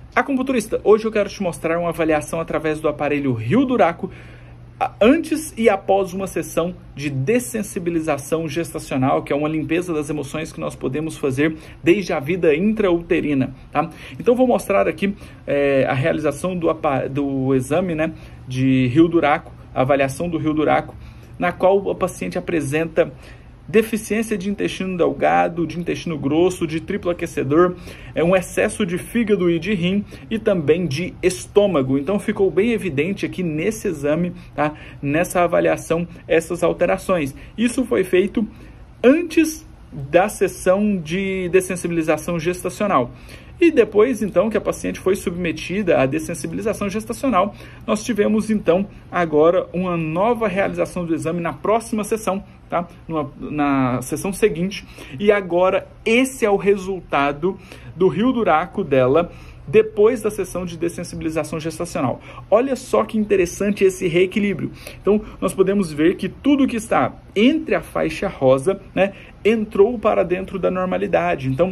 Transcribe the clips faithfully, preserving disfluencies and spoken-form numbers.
Acupunturista, hoje eu quero te mostrar uma avaliação através do aparelho Rio Duraco antes e após uma sessão de dessensibilização gestacional, que é uma limpeza das emoções que nós podemos fazer desde a vida intrauterina, tá? Então vou mostrar aqui é, a realização do, do exame, né, de Rio Duraco, a avaliação do Rio Duraco, na qual a paciente apresenta deficiência de intestino delgado, de intestino grosso, de triplo aquecedor, é um excesso de fígado e de rim e também de estômago. Então ficou bem evidente aqui nesse exame, tá? Nessa avaliação, essas alterações. Isso foi feito antes da sessão de dessensibilização gestacional. E depois, então, que a paciente foi submetida à dessensibilização gestacional, nós tivemos, então, agora uma nova realização do exame na próxima sessão, tá? Numa, na sessão seguinte. E agora, esse é o resultado do Rio Duraco dela, depois da sessão de dessensibilização gestacional. Olha só que interessante esse reequilíbrio. Então, nós podemos ver que tudo que está entre a faixa rosa, né, entrou para dentro da normalidade. Então,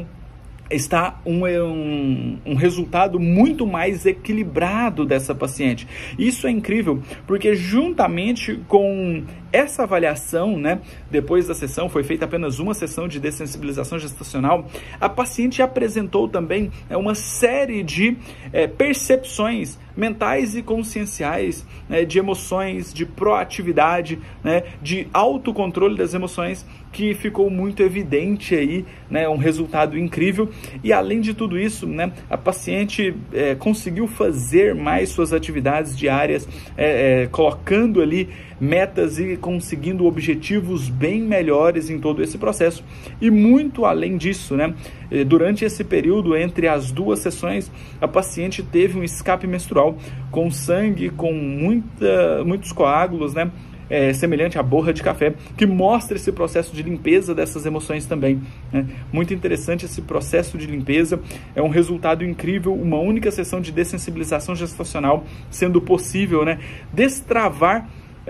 está um, um, um resultado muito mais equilibrado dessa paciente. Isso é incrível, porque juntamente com essa avaliação, né, depois da sessão, foi feita apenas uma sessão de dessensibilização gestacional, a paciente apresentou também é, uma série de é, percepções mentais e conscienciais, né, de emoções, de proatividade, né, de autocontrole das emoções, que ficou muito evidente aí, né, um resultado incrível. E além de tudo isso, né, a paciente é, conseguiu fazer mais suas atividades diárias, é, é, colocando ali metas e conseguindo objetivos bem melhores em todo esse processo. E muito além disso, né, durante esse período entre as duas sessões, a paciente teve um escape menstrual com sangue, com muita, muitos coágulos, né, É, semelhante à borra de café, que mostra esse processo de limpeza dessas emoções também, né? Muito interessante esse processo de limpeza, é um resultado incrível, uma única sessão de dessensibilização gestacional sendo possível, né, destravar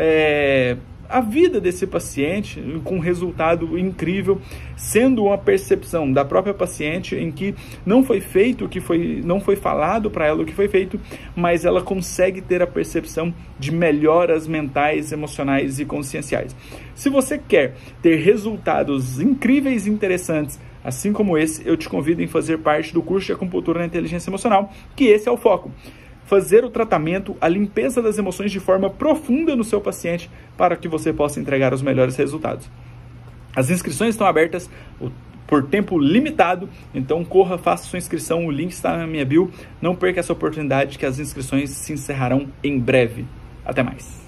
é, a vida desse paciente com um resultado incrível, sendo uma percepção da própria paciente em que não foi feito o que foi, não foi falado para ela o que foi feito, mas ela consegue ter a percepção de melhoras mentais, emocionais e conscienciais. Se você quer ter resultados incríveis e interessantes, assim como esse, eu te convido em fazer parte do curso de Acupuntura na Inteligência Emocional, que esse é o foco. Fazer o tratamento, a limpeza das emoções de forma profunda no seu paciente para que você possa entregar os melhores resultados. As inscrições estão abertas por tempo limitado, então corra, faça sua inscrição, o link está na minha bio. Não perca essa oportunidade que as inscrições se encerrarão em breve. Até mais!